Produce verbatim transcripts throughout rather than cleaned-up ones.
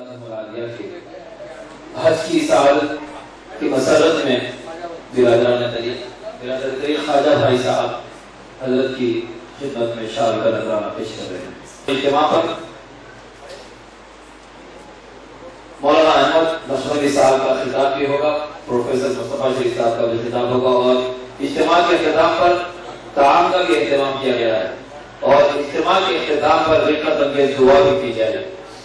حج کی سعادت کی مسرت میں برادران طریق برادر طریق خواجہ بھائی صاحب حضرت کی خدمت میں شعر کا نذرانہ پیش کر رہے ہیں۔ اجتماع پر مولانا احمد لشمنی صاحب کا خطاب بھی ہوگا، پروفیسر مصطفیٰ شریف صاحب کا بھی خطاب ہوگا، اور اجتماع کے اختتام پر تعام کا بھی اہتمام کیا گیا ہے، اور اجتماع کے اختتام پر رحمت انگیز دعا بھی کی جائے۔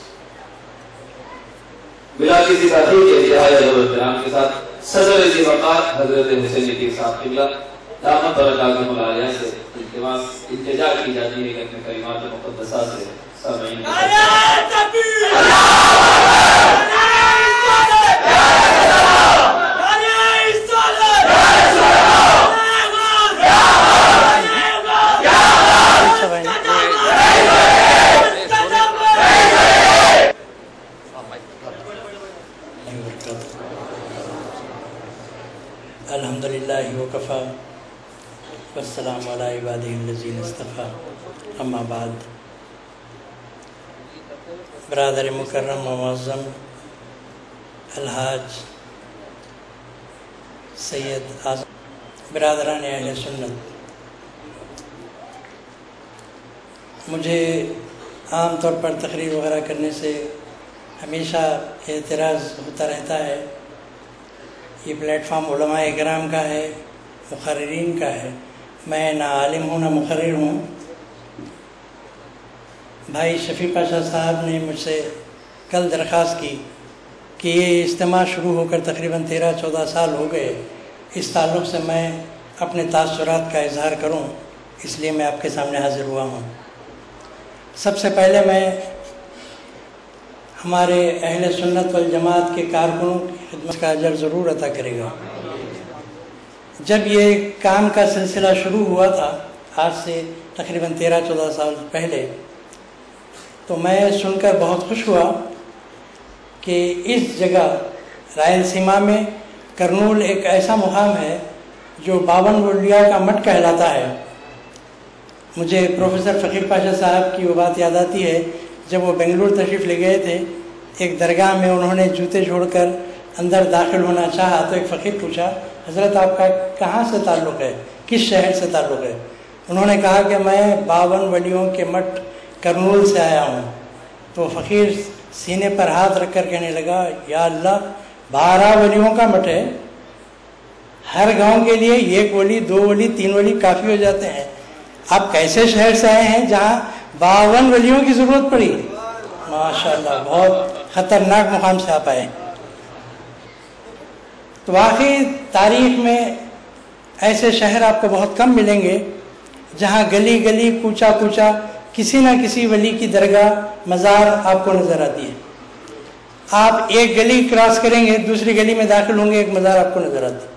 بلا کسی تاخیر کے انتہائی ادب و احترام کے ساتھ صدر ذی وقار حضرت حسین پیر صاحب قبلہ دامت برکاتہم العالیہ سے التماس التجا کی جاتی ہے کہ اپنے کلمات مقدسہ سے سامعین الحمدللہ وکفا والسلام علی عبادہ الذین اصطفیٰ، اما بعد۔ برادر مکرم و معظم الحاج سید اعظم، برادران اہل سنت، مجھے عام طور پر تقریر وغیرہ کرنے سے ہمیشہ اعتراض ہوتا رہتا ہے۔ یہ پلیٹ فارم علماء اکرام کا ہے، مقررین کا ہے، میں نہ عالم ہوں نہ مقرر ہوں۔ بھائی شفیع پاشا صاحب نے مجھ سے کل درخواست کی کہ یہ اجتماع شروع ہو کر تقریباً تیرہ چودہ سال ہو گئے، اس تعلق سے میں اپنے تاثرات کا اظہار کروں، اس لیے میں آپ کے سامنے حاضر ہوا ہوں۔ سب سے پہلے میں ہمارے اہل سنت والجماعت کے کارکنوں کی خدمت کا اجر ضرور عطا کرے گا۔ جب یہ کام کا سلسلہ شروع ہوا تھا آج سے تقریباً تیرہ چودہ سال پہلے، تو میں سن کر بہت خوش ہوا کہ اس جگہ رائل سیما میں کرنول ایک ایسا مقام ہے جو باون اولیاء کا مٹھ کہلاتا ہے۔ مجھے پروفیسر فقیر پاشا صاحب کی وہ بات یاد آتی ہے، جب وہ بنگلور تشریف لے گئے تھے، ایک درگاہ میں انہوں نے جوتے چھوڑ کر اندر داخل ہونا چاہا تو ایک فقیر پوچھا، حضرت آپ کا کہاں سے تعلق ہے، کس شہر سے تعلق ہے؟ انہوں نے کہا کہ میں باون ولیوں کے مٹھ کرنول سے آیا ہوں۔ تو فقیر سینے پر ہاتھ رکھ کر کہنے لگا، یا اللہ، بارہ ولیوں کا مٹھ ہے، ہر گاؤں کے لیے ایک ولی، دو ولی، تین ولی کافی ہو جاتے ہیں، آپ کیسے شہر سے آئے ہیں جہاں باون ولیوں کی ضرورت پڑی؟ ماشاءاللہ، بہت خطرناک مقام سے آپ آئے۔ تو واقعی تاریخ میں ایسے شہر آپ کو بہت کم ملیں گے جہاں گلی گلی کوچا کوچا کسی نہ کسی ولی کی درگاہ مزار آپ کو نظر آتی ہے۔ آپ ایک گلی کراس کریں گے، دوسری گلی میں داخل ہوں گے، ایک مزار آپ کو نظر آتی ہے۔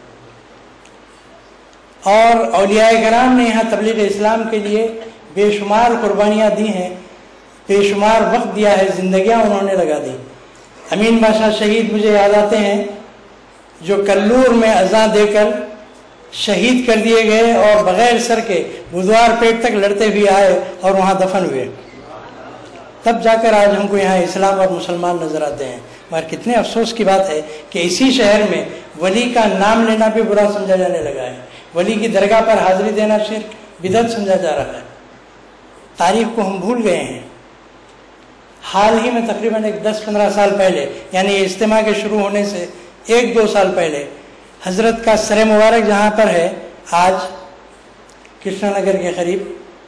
اور اولیاء کرام نے یہاں تبلیغ اسلام کے لیے بے شمار قربانیاں دی ہیں، بے شمار وقت دیا ہے، زندگیاں انہوں نے لگا دی۔ امین بادشاہ شہید مجھے یاد آتے ہیں جو کلور میں اذان دے کر شہید کر دیے گئے اور بغیر سر کے بدوار پیٹ تک لڑتے ہوئے آئے اور وہاں دفن ہوئے، تب جا کر آج ہم کو یہاں اسلام اور مسلمان نظر آتے ہیں۔ مگر کتنے افسوس کی بات ہے کہ اسی شہر میں ولی کا نام لینا بھی برا سمجھا جانے لگا ہے، ولی کی درگاہ پر حاضری دینا شرک بدعت سمجھا جا رہا ہے۔ تاریخ کو ہم بھول گئے ہیں۔ حال ہی میں تقریباً ایک دس پندرہ سال پہلے، یعنی اجتماع کے شروع ہونے سے ایک دو سال پہلے، حضرت کا سر مبارک جہاں پر ہے آج کرشنا نگر کے قریب،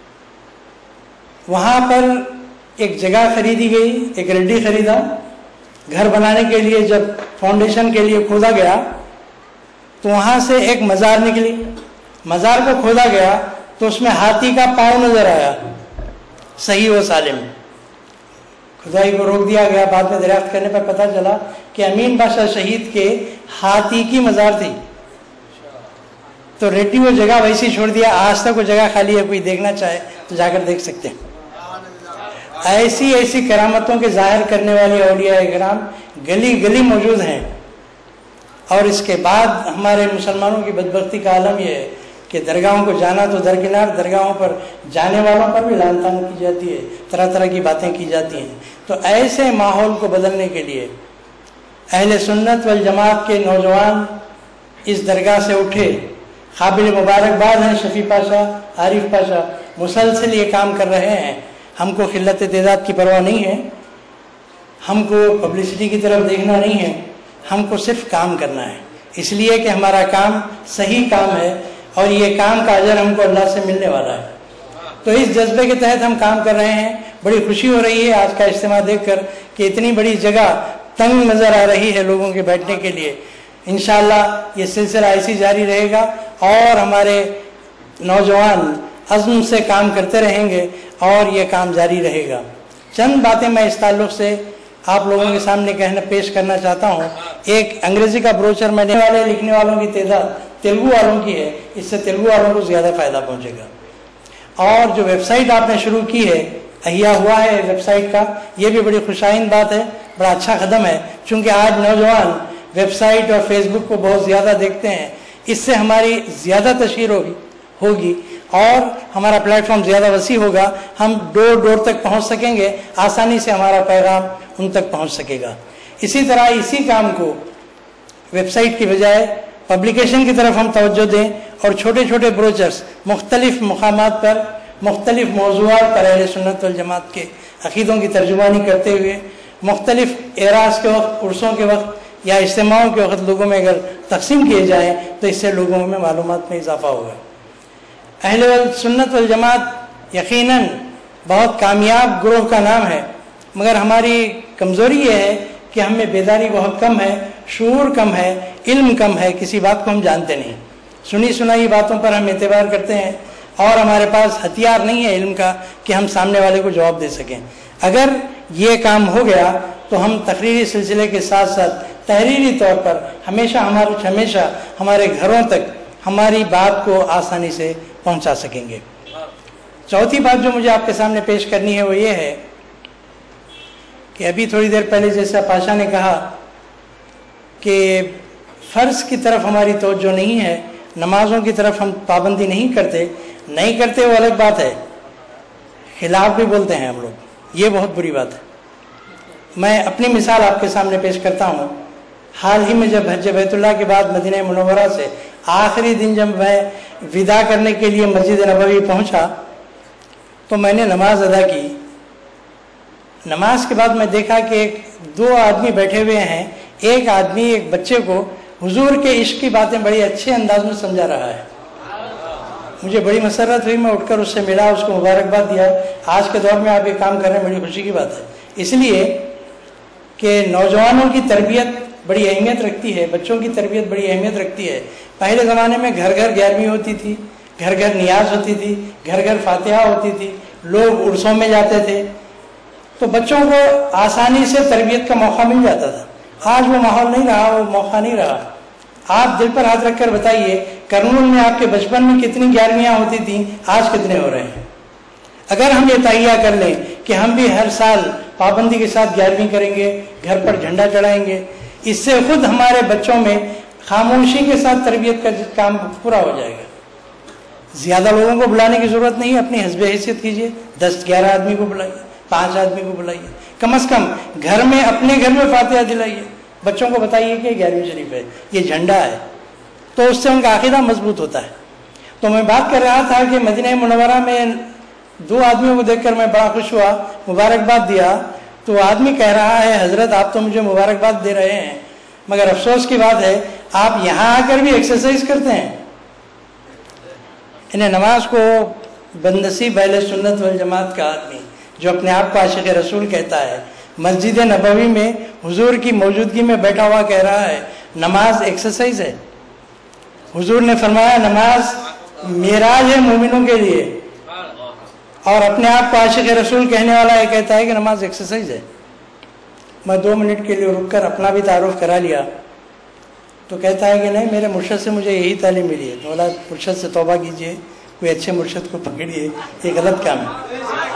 وہاں پر ایک جگہ خریدی گئی، ایک رڈی خریدا گھر بنانے کے لیے۔ جب فاؤنڈیشن کے لیے کھودا گیا تو وہاں سے ایک مزار نکلی، مزار کو کھودا گیا تو اس میں ہاتھی کا پاؤں نظر آیا، صحیح و سالم۔ کھدائی کو روک دیا گیا، بعد میں دریافت کرنے پر پتہ چلا کہ امین بادشاہ شہید کے ہاتھی کی مزار تھی۔ تو ریڈی وہ جگہ ویسی چھوڑ دیا، آج تک وہ جگہ خالی ہے، کوئی دیکھنا چاہے تو جا کر دیکھ سکتے ہیں۔ ایسی ایسی کرامتوں کے ظاہر کرنے والے اولیاء اکرام گلی گلی موجود ہیں۔ اور اس کے بعد ہمارے مسلمانوں کی بدبختی کا عالم یہ ہے کہ درگاہوں کو جانا تو درکنار، درگاہوں پر جانے والوں پر بھی لعن طعن کی جاتی ہے، طرح طرح کی باتیں کی جاتی ہیں۔ تو ایسے ماحول کو بدلنے کے لیے اہل سنت والجماعت کے نوجوان اس درگاہ سے اٹھے، قابل مبارکباد ہیں شفیع پاشا، عارف پاشا، مسلسل یہ کام کر رہے ہیں۔ ہم کو قلت تعداد کی پرواہ نہیں ہے، ہم کو پبلسٹی کی طرف دیکھنا نہیں ہے، ہم کو صرف کام کرنا ہے، اس لیے کہ ہمارا کام صحیح کام ہے اور یہ کام کا اجر ہم کو اللہ سے ملنے والا ہے۔ تو اس جذبے کے تحت ہم کام کر رہے ہیں۔ بڑی خوشی ہو رہی ہے آج کا اجتماع دیکھ کر کہ اتنی بڑی جگہ تنگ نظر آ رہی ہے لوگوں کے بیٹھنے کے لیے۔ انشاءاللہ یہ سلسلہ ایسی جاری رہے گا اور ہمارے نوجوان عزم سے کام کرتے رہیں گے اور یہ کام جاری رہے گا۔ چند باتیں میں اس تعلق سے آپ لوگوں کے سامنے کہنا پیش کرنا چاہتا ہوں۔ ایک انگریزی کا بروچر میں والے لکھنے والوں کی تعداد تیلگو والوں کی ہے، اس سے تیلگو والوں کو زیادہ فائدہ پہنچے گا۔ اور جو ویب سائٹ آپ نے شروع کی ہے، احیا ہوا ہے ویب سائٹ کا، یہ بھی بڑی خوشائند بات ہے، بڑا اچھا قدم ہے، چونکہ آج نوجوان ویب سائٹ اور فیس بک کو بہت زیادہ دیکھتے ہیں۔ اس سے ہماری زیادہ تشہیر ہوگی ہوگی اور ہمارا پلیٹ فارم زیادہ وسیع ہوگا، ہم ڈور ڈور تک پہنچ سکیں گے، آسانی سے ہمارا پیغام ان تک پہنچ سکے گا۔ اسی طرح اسی کام کو ویب سائٹ کی بجائے پبلیکیشن کی طرف ہم توجہ دیں اور چھوٹے چھوٹے بروچرز مختلف مقامات پر مختلف موضوعات پر اہل سنت والجماعت کے عقیدوں کی ترجمانی کرتے ہوئے مختلف اعراض کے وقت، عرسوں کے وقت یا اجتماعوں کے وقت لوگوں میں اگر تقسیم کیے جائیں تو اس سے لوگوں میں معلومات میں اضافہ ہوگا۔ اہل سنت والجماعت یقیناً بہت کامیاب گروہ کا نام ہے، مگر ہماری کمزوری یہ ہے کہ ہم میں بیداری بہت کم ہے، شعور کم ہے، علم کم ہے، کسی بات کو ہم جانتے نہیں، سنی سنائی باتوں پر ہم اعتبار کرتے ہیں اور ہمارے پاس ہتھیار نہیں ہے علم کا کہ ہم سامنے والے کو جواب دے سکیں۔ اگر یہ کام ہو گیا تو ہم تقریری سلسلے کے ساتھ ساتھ تحریری طور پر ہمیشہ ہمارے ہمیشہ ہمارے گھروں تک ہماری بات کو آسانی سے پہنچا سکیں گے۔ چوتھی بات جو مجھے آپ کے سامنے پیش کرنی ہے وہ یہ ہے کہ ابھی تھوڑی دیر پہلے جیسا پاشا نے کہا کہ فرض کی طرف ہماری توجہ نہیں ہے، نمازوں کی طرف ہم پابندی نہیں کرتے، نہیں کرتے وہ الگ بات ہے، خلاف بھی بولتے ہیں ہم لوگ، یہ بہت بری بات ہے۔ میں اپنی مثال آپ کے سامنے پیش کرتا ہوں۔ حال ہی میں جب حج بیت اللہ کے بعد مدینہ منورہ سے آخری دن جب میں وداع کرنے کے لیے مسجد نبوی پہنچا تو میں نے نماز ادا کی۔ نماز کے بعد میں دیکھا کہ ایک دو آدمی بیٹھے ہوئے ہیں، ایک آدمی ایک بچے کو حضور کے عشق کی باتیں بڑی اچھے انداز میں سمجھا رہا ہے۔ مجھے بڑی مسرت ہوئی، میں اٹھ کر اس سے ملا، اس کو مبارکباد دیا۔ آج کے دور میں آپ یہ کام کر رہے ہیں، بڑی خوشی کی بات ہے، اس لیے کہ نوجوانوں کی تربیت بڑی اہمیت رکھتی ہے، بچوں کی تربیت بڑی اہمیت رکھتی ہے۔ پہلے زمانے میں گھر گھر گیارہویں ہوتی تھی، گھر گھر نیاز ہوتی تھی، گھر گھر فاتحہ ہوتی تھی، لوگ عرسوں میں جاتے تھے، تو بچوں کو آسانی سے تربیت کا موقع مل جاتا تھا۔ آج وہ ماحول نہیں رہا، وہ موقع نہیں رہا۔ آپ دل پر ہاتھ رکھ کر بتائیے، کرنول میں آپ کے بچپن میں کتنی گیارہویاں ہوتی تھیں، آج کتنے ہو رہے ہیں؟ اگر ہم یہ تہیہ کر لیں کہ ہم بھی ہر سال پابندی کے ساتھ گیارہویں کریں گے، گھر پر جھنڈا چڑھائیں گے، اس سے خود ہمارے بچوں میں خاموشی کے ساتھ تربیت کا کام پورا ہو جائے گا۔ زیادہ لوگوں کو بلانے کی ضرورت نہیں ہے، اپنی حسب حیثیت کیجیے، دس گیارہ آدمی کو بلائیے، پانچ آدمی کو بلائیے، کم از کم گھر میں اپنے گھر میں فاتحہ دلائیے، بچوں کو بتائیے کہ گیارہویں شریف ہے، یہ جھنڈا ہے، تو اس سے ان کا عقیدہ مضبوط ہوتا ہے۔ تو میں بات کر رہا تھا کہ مدینہ منورہ میں دو آدمیوں کو دیکھ کر میں بڑا خوش ہوا، مبارکباد دیا، تو آدمی کہہ رہا ہے حضرت آپ تو مجھے مبارکباد دے رہے ہیں، مگر افسوس کی بات ہے آپ یہاں آ کر بھی ایکسرسائز کرتے ہیں۔ انہیں نماز کو بندنصیب اہل سنت والجماعت کا آدمی جو اپنے آپ کو عاشق رسول کہتا ہے، مسجد نبوی میں حضور کی موجودگی میں بیٹھا ہوا کہہ رہا ہے نماز ایکسرسائز ہے۔ حضور نے فرمایا نماز معراج ہے مومنوں کے لیے، اور اپنے آپ کو عاشق رسول کہنے والا یہ کہتا ہے کہ نماز ایکسرسائز ہے۔ میں دو منٹ کے لیے رک کر اپنا بھی تعارف کرا لیا تو کہتا ہے کہ نہیں، میرے مرشد سے مجھے یہی تعلیم ملی ہے۔ تو بولا مرشد سے توبہ کیجئے، کوئی اچھے مرشد کو پکڑیے، یہ غلط کام ہے۔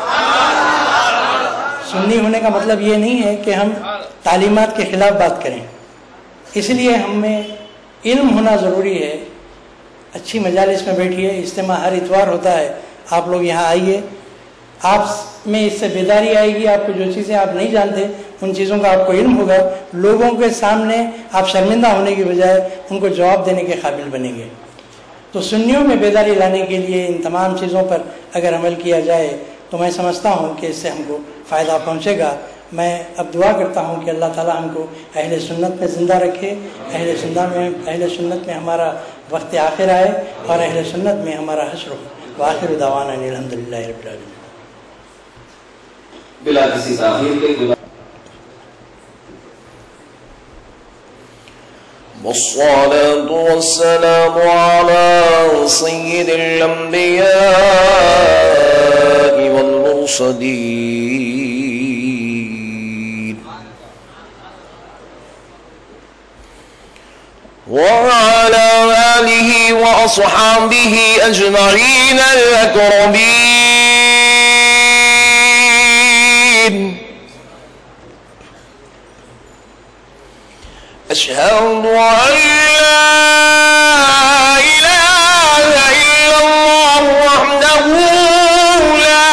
سنی ہونے کا مطلب یہ نہیں ہے کہ ہم تعلیمات کے خلاف بات کریں، اس لیے ہم میں علم ہونا ضروری ہے۔ اچھی مجالس میں بیٹھیے، اجتماع ہر اتوار ہوتا ہے، آپ لوگ یہاں آئیے، آپ میں اس سے بیداری آئے گی، آپ کو جو چیزیں آپ نہیں جانتے ان چیزوں کا آپ کو علم ہوگا، لوگوں کے سامنے آپ شرمندہ ہونے کی بجائے ان کو جواب دینے کے قابل بنیں گے۔ تو سنیوں میں بیداری لانے کے لیے ان تمام چیزوں پر اگر عمل کیا جائے تو میں سمجھتا ہوں کہ اس سے ہم کو فائدہ پہنچے گا۔ میں اب دعا کرتا ہوں کہ اللہ تعالیٰ ہم کو اہل سنت میں زندہ رکھے، اہل سنت میں اہل سنت میں ہمارا وقت آخر آئے اور اہل سنت میں ہمارا حشر ہو۔ وآخر دعوانا الحمدللہ رب العالمین۔ بلا کسی تاخیر کے گزار والصلاة والسلام على سيد الأنبياء والمرسلين وعلى آله وأصحابه أجمعين الأكرمين. أشهد أن لا إله إلا الله وحده لا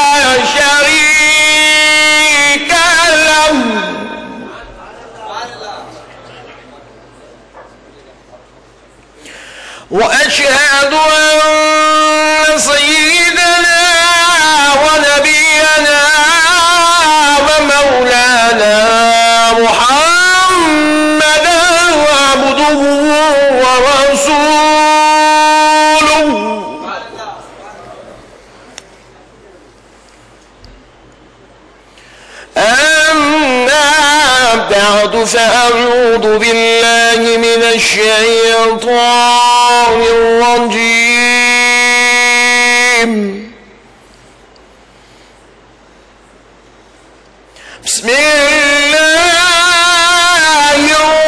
شريك له وأشهد أن سيدنا ونبينا ومولانا محمدا عبده ورسوله أما بعد فأعوذ بالله من الشيطان الرجيم. بسم الله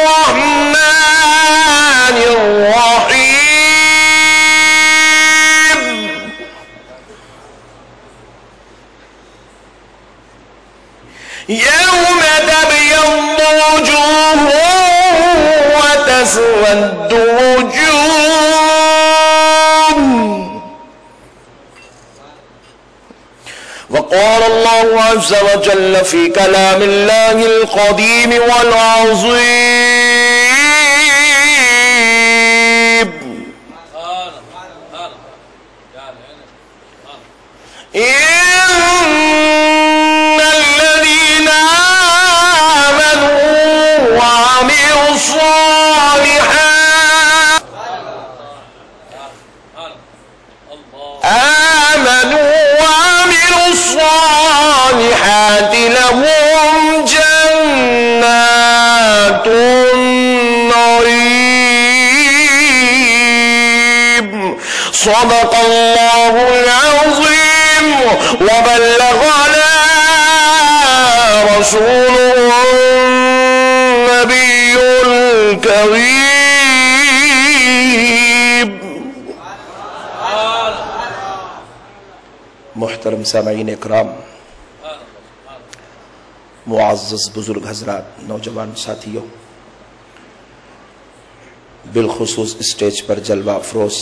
الرحمن الرحيم. يوم تبيض وجوه وتسود وجوه. وقال الله عز وجل في كلام الله القديم والعظيم: إن الذين آمنوا وعملوا الصالحات آمنوا وعملوا الصالحات لهم جنات النعيم. صدق الله العظيم وبلغنا رسوله النبي الكريم. محترم سامعین اکرام، معزز بزرگ حضرات، نوجوان ساتھیوں، بالخصوص اسٹیج پر جلوہ افروز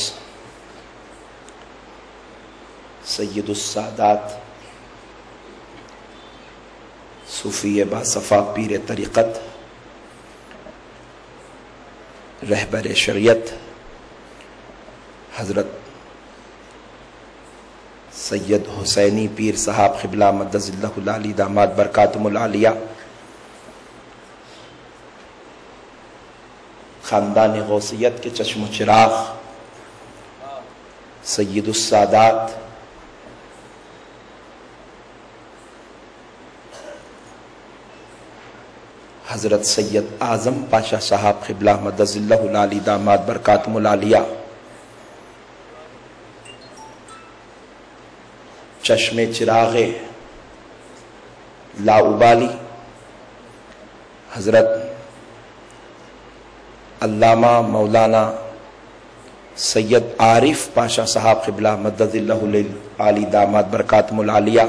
سید السادات صوفی باصفا پیر طریقت، رہبر شریعت حضرت سید حسینی پیر صاحب قبلہ مدظ اللہ العالی داماد برکاتہم العالیہ، خاندان غوثیت کے چشم و چراغ سید السادات حضرت سید اعظم پاشا صاحب قبلہ مدظ اللہ العالی داماد برکاتہم العالیہ، چشم چراغ لاابالی حضرت علامہ مولانا سید عارف پاشا صاحب قبلہ مدظ اللہ العالی داماد برکاتہم العالیہ،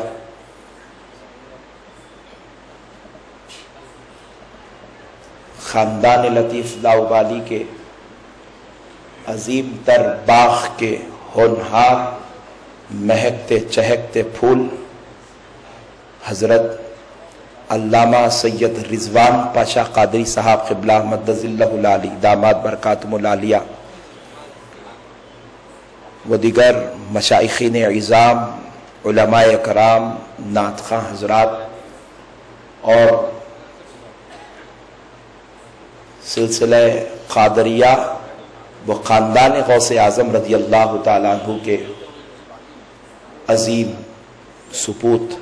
خاندان لطیف لاابالی کے عظیم تر باغ کے ہونہار مہکتے چہکتے پھول حضرت علامہ سید رضوان پاشا قادری صاحب قبلہ مدد اللہ العالی داماد برکاتم العالیہ و دیگر مشائخین عظام علماء کرام نعت خواں حضرات اور سلسلہ قادریہ و خاندان غوث اعظم رضی اللہ تعالیٰ عنہ کے عظیم سپوت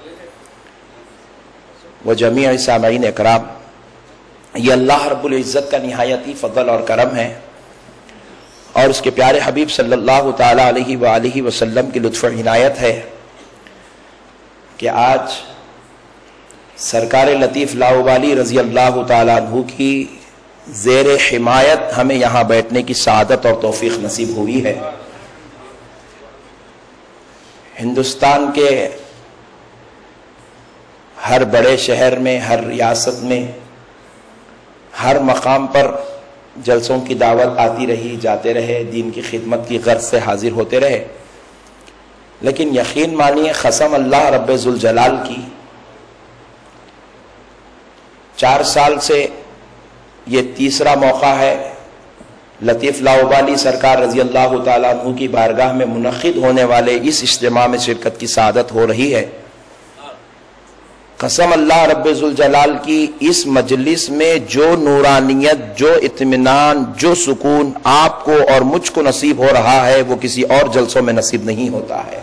و جمیع سامعین اکرام، یہ اللہ رب العزت کا نہایتی فضل اور کرم ہے اور اس کے پیارے حبیب صلی اللہ تعالیٰ علیہ وآلہ وسلم کی لطف و عنایت ہے کہ آج سرکار لطیف لاؤبالی رضی اللہ تعالیٰ عنہ کی زیر حمایت ہمیں یہاں بیٹھنے کی سعادت اور توفیق نصیب ہوئی ہے۔ ہندوستان کے ہر بڑے شہر میں، ہر ریاست میں، ہر مقام پر جلسوں کی دعوت آتی رہی، جاتے رہے، دین کی خدمت کی غرض سے حاضر ہوتے رہے، لیکن یقین مانیے قسم اللہ رب ذوالجلال کی، چار سال سے یہ تیسرا موقع ہے لطیف لاؤبالی سرکار رضی اللہ تعالیٰ عنہ کی بارگاہ میں منعقد ہونے والے اس اجتماع میں شرکت کی سعادت ہو رہی ہے۔ قسم اللہ رب ذوالجلال کی، اس مجلس میں جو نورانیت، جو اطمینان، جو سکون آپ کو اور مجھ کو نصیب ہو رہا ہے وہ کسی اور جلسوں میں نصیب نہیں ہوتا ہے۔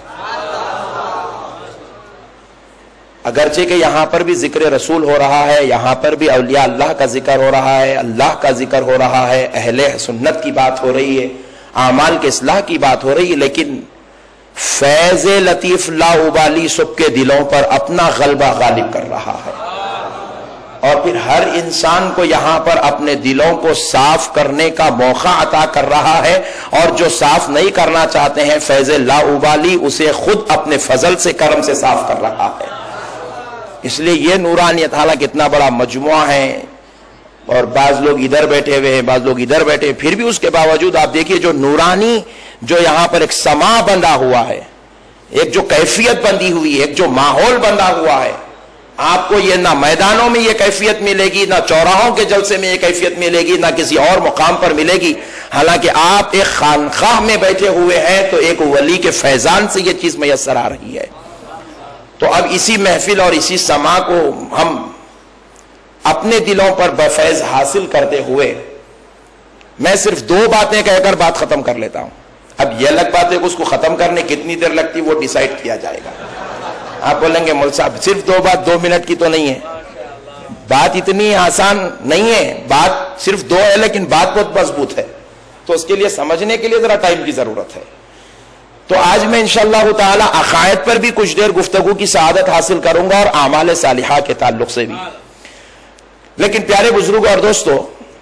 اگرچہ کہ یہاں پر بھی ذکر رسول ہو رہا ہے، یہاں پر بھی اولیاء اللہ کا ذکر ہو رہا ہے، اللہ کا ذکر ہو رہا ہے، اہل سنت کی بات ہو رہی ہے، اعمال کے اصلاح کی بات ہو رہی ہے، لیکن فیض لطیف لاؤبالی سب کے دلوں پر اپنا غلبہ غالب کر رہا ہے، اور پھر ہر انسان کو یہاں پر اپنے دلوں کو صاف کرنے کا موقع عطا کر رہا ہے، اور جو صاف نہیں کرنا چاہتے ہیں فیض لاؤبالی اسے خود اپنے فضل سے، کرم سے صاف کر رہا ہے۔ اس لیے یہ نورانیت حالانکہ اتنا بڑا مجموعہ ہے اور بعض لوگ ادھر بیٹھے ہوئے ہیں، بعض لوگ ادھر بیٹھے ہیں، پھر بھی اس کے باوجود آپ دیکھیے جو نورانی، جو یہاں پر ایک سما بندہ ہوا ہے، ایک جو کیفیت بندی ہوئی ہے، ایک جو ماحول بندہ ہوا ہے، آپ کو یہ نہ میدانوں میں یہ کیفیت ملے گی، نہ چوراہوں کے جلسے میں یہ کیفیت ملے گی، نہ کسی اور مقام پر ملے گی۔ حالانکہ آپ ایک خانقاہ میں بیٹھے ہوئے ہیں تو ایک ولی کے فیضان سے یہ چیز میسر آ رہی ہے۔ تو اب اسی محفل اور اسی سما کو ہم اپنے دلوں پر بفیض حاصل کرتے ہوئے، میں صرف دو باتیں کہہ کر بات ختم کر لیتا ہوں۔ اب یہ الگ بات ہے کہ اس کو ختم کرنے کتنی دیر لگتی وہ ڈیسائیڈ کیا جائے گا۔ آپ بولیں گے مول صاحب صرف دو بات دو منٹ کی تو نہیں ہے، بات اتنی آسان نہیں ہے، بات صرف دو ہے لیکن بات بہت مضبوط ہے، تو اس کے لیے سمجھنے کے لیے ذرا ٹائم کی ضرورت ہے۔ تو آج میں انشاءاللہ تعالی عقائد پر بھی کچھ دیر گفتگو کی سعادت حاصل کروں گا اور اعمال صالحہ کے تعلق سے بھی۔ لیکن پیارے بزرگوں اور دوستو،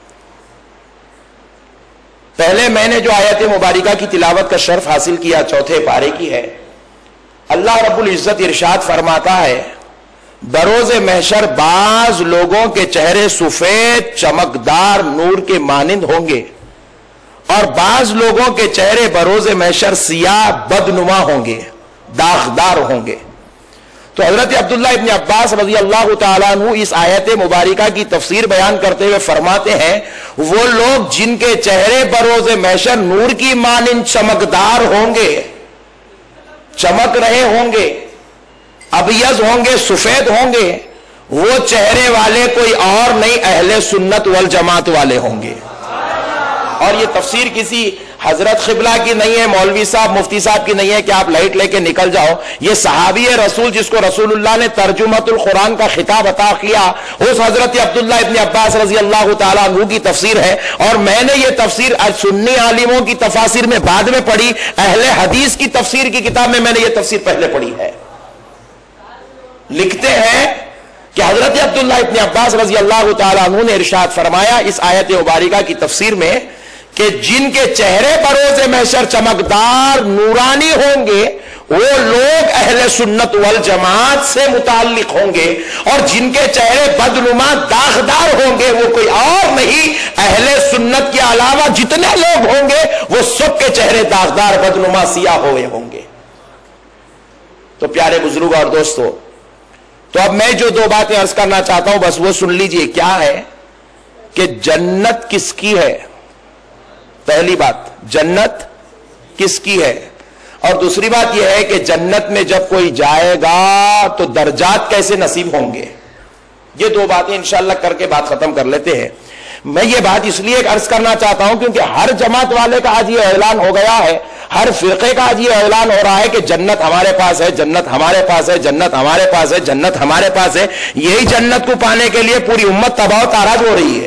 پہلے میں نے جو آیت مبارکہ کی تلاوت کا شرف حاصل کیا چوتھے پارے کی ہے، اللہ رب العزت ارشاد فرماتا ہے بروز محشر بعض لوگوں کے چہرے سفید چمکدار نور کے مانند ہوں گے اور بعض لوگوں کے چہرے بروز محشر سیاہ بدنما ہوں گے، داغدار ہوں گے۔ تو حضرت عبداللہ ابن عباس رضی اللہ تعالیٰ عنہ اس آیت مبارکہ کی تفسیر بیان کرتے ہوئے فرماتے ہیں وہ لوگ جن کے چہرے بروز محشر نور کی مانند چمکدار ہوں گے، چمک رہے ہوں گے، ابیض ہوں گے، سفید ہوں گے، وہ چہرے والے کوئی اور نہیں اہل سنت والجماعت والے ہوں گے۔ اور یہ تفسیر کسی حضرت قبلہ کی نہیں ہے، مولوی صاحب مفتی صاحب کی نہیں ہے کہ آپ لائٹ لے کے نکل جاؤ، یہ صحابی رسول جس کو رسول اللہ نے ترجمۃ القرآن کا خطاب عطا کیا، اس حضرت عبداللہ ابن عباس رضی اللہ تعالیٰ عنہ کی تفسیر ہے، اور میں نے یہ تفسیر سنی عالموں کی تفاسیر میں بعد میں پڑھی، اہل حدیث کی تفسیر کی کتاب میں میں نے یہ تفسیر پہلے پڑھی ہے۔ لکھتے ہیں کہ حضرت عبداللہ ابن عباس رضی اللہ تعالیٰ عنہ نے ارشاد فرمایا اس آیت مبارکہ کی تفسیر میں کہ جن کے چہرے بروز محشر چمکدار نورانی ہوں گے وہ لوگ اہل سنت والجماعت سے متعلق ہوں گے، اور جن کے چہرے بدنما داغدار ہوں گے وہ کوئی اور نہیں، اہل سنت کے علاوہ جتنے لوگ ہوں گے وہ سب کے چہرے داغدار بدنما سیاہ ہوئے ہوں گے۔ تو پیارے بزرگ اور دوستو، تو اب میں جو دو باتیں عرض کرنا چاہتا ہوں بس وہ سن لیجئے۔ کیا ہے کہ جنت کس کی ہے؟ پہلی بات، جنت کس کی ہے؟ اور دوسری بات یہ ہے کہ جنت میں جب کوئی جائے گا تو درجات کیسے نصیب ہوں گے؟ یہ دو باتیں انشاءاللہ کر کے بات ختم کر لیتے ہیں۔ میں یہ بات اس لیے عرض کرنا چاہتا ہوں کیونکہ ہر جماعت والے کا آج یہ اعلان ہو گیا ہے، ہر فرقے کا آج یہ اعلان ہو رہا ہے کہ جنت ہمارے پاس ہے، جنت ہمارے پاس ہے، جنت ہمارے پاس ہے، جنت ہمارے پاس ہے۔ یہی جنت کو پانے کے لیے پوری امت تباہ و تاراج ہو رہی ہے۔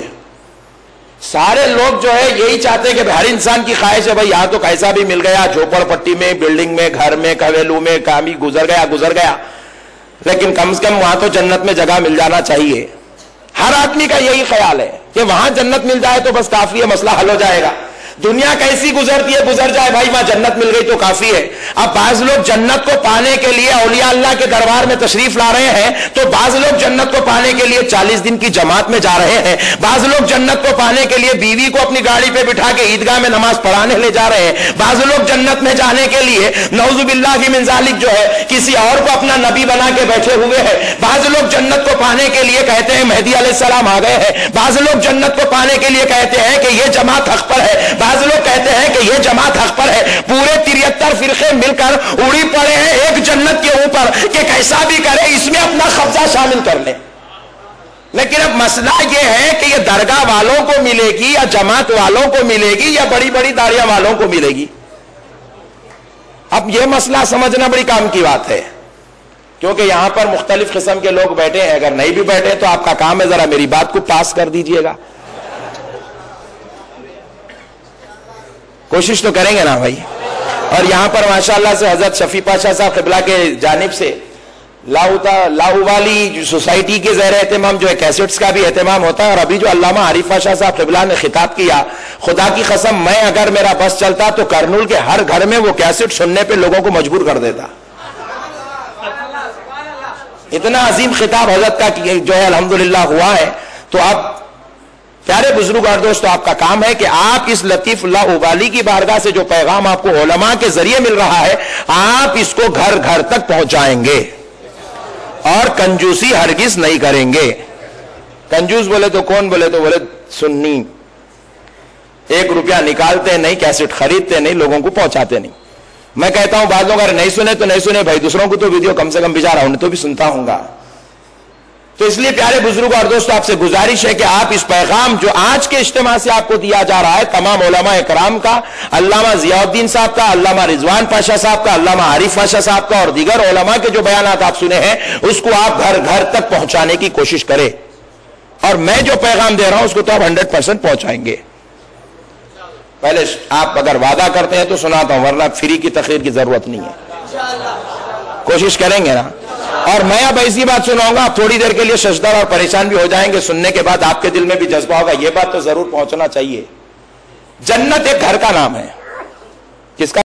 سارے لوگ جو ہے یہی چاہتے ہیں کہ ہر انسان کی خواہش ہے بھائی یہاں تو کیسا بھی مل گیا، جھوپڑ پٹی میں، بلڈنگ میں، گھر میں، کویلو میں، کامی گزر گیا گزر گیا لیکن کم سے کم وہاں تو جنت میں جگہ مل جانا چاہیے۔ ہر آدمی کا یہی خیال ہے کہ وہاں جنت مل جائے تو بس کافی ہے، مسئلہ حل ہو جائے گا۔ دنیا کیسی گزرتی ہے گزر جائے بھائی، وہاں جنت مل گئی تو کافی ہے۔ اب بعض لوگ جنت کو پانے کے لیے اولیاء اللہ کے دربار میں تشریف لا رہے ہیں، تو بعض لوگ جنت کو پانے کے لیے چالیس دن کی جماعت میں جا رہے ہیں، بعض لوگ جنت کو پانے کے لیے بیوی کو اپنی گاڑی پہ بٹھا کے عیدگاہ میں نماز پڑھانے لے جا رہے ہیں، بعض لوگ جنت میں جانے کے لیے نعوذ باللہ من ذالک جو ہے کسی اور کو اپنا نبی بنا کے بیٹھے ہوئے ہیں، بعض لوگ جنت کو پانے کے لیے کہتے ہیں مہدی علیہ السلام آ گئے ہیں، بعض لوگ جنت کو پانے کے لیے کہتے ہیں کہ یہ جماعت حق پر ہے، بعض لوگ کہتے ہیں کہ یہ جماعت حق پر ہے۔ پورے تریہتر فرقے مل کر اڑی پڑے ہیں ایک جنت کے اوپر کہ کیسا بھی کرے اس میں اپنا قبضہ شامل کر لیں۔ لیکن اب مسئلہ یہ ہے کہ یہ درگاہ والوں کو ملے گی یا جماعت والوں کو ملے گی یا بڑی بڑی داڑیاں والوں کو ملے گی؟ اب یہ مسئلہ سمجھنا بڑی کام کی بات ہے، کیونکہ یہاں پر مختلف قسم کے لوگ بیٹھے ہیں۔ اگر نہیں بھی بیٹھے تو آپ کا کام ہے ذرا میری بات کو پاس کر دیجئے گا، کوشش تو کریں گے نا بھائی۔ اور یہاں پر ماشاءاللہ سے حضرت شفیع پاشا صاحب قبلہ کے جانب سے لاہو والی سوسائٹی کے زیر اہتمام جو ہے کیسٹس کا بھی اہتمام ہوتا ہے، اور ابھی جو علامہ عارف پاشا صاحب قبلہ نے خطاب کیا، خدا کی قسم میں اگر میرا بس چلتا تو کرنول کے ہر گھر میں وہ کیسٹ سننے پہ لوگوں کو مجبور کر دیتا۔ اتنا عظیم خطاب حضرت کا جو ہے الحمدللہ ہوا ہے۔ تو اب پیارے بزرگ اور دوستو، آپ کا کام ہے کہ آپ اس لطیف اللہ ابالی کی بارگاہ سے جو پیغام آپ کو علماء کے ذریعے مل رہا ہے آپ اس کو گھر گھر تک پہنچائیں گے، اور کنجوسی ہرگز نہیں کریں گے۔ کنجوس بولے تو کون بولے تو بولے سنی، ایک روپیہ نکالتے نہیں، کیسٹ خریدتے نہیں، لوگوں کو پہنچاتے نہیں۔ میں کہتا ہوں بعض لوگ اگر نہیں سنے تو نہیں سنے بھائی، دوسروں کو تو ویڈیو کم سے کم بھیجا رہا ہوں تو بھی سنتا ہوں گا۔ تو اس لیے پیارے بزرگ اور دوستو آپ سے گزارش ہے کہ آپ اس پیغام جو آج کے اجتماع سے آپ کو دیا جا رہا ہے تمام علماء اکرام کا، علامہ ضیاء الدین صاحب کا، علامہ رضوان پاشا صاحب کا، علامہ عارف پاشا صاحب کا، اور دیگر علماء کے جو بیانات آپ سنے ہیں اس کو آپ گھر گھر تک پہنچانے کی کوشش کریں، اور میں جو پیغام دے رہا ہوں اس کو تو آپ ہنڈریڈ پرسینٹ پہنچائیں گے۔ پہلے آپ اگر وعدہ کرتے ہیں تو سناتا ہوں، ورنہ فری کی تقریر کی ضرورت نہیں ہے، کوشش کریں گے نا۔ اور میں اب ایسی بات سناؤں گا آپ تھوڑی دیر کے لیے ششدر اور پریشان بھی ہو جائیں گے، سننے کے بعد آپ کے دل میں بھی جذبہ ہوگا یہ بات تو ضرور پہنچنا چاہیے۔ جنت ایک گھر کا نام ہے، کس کا؟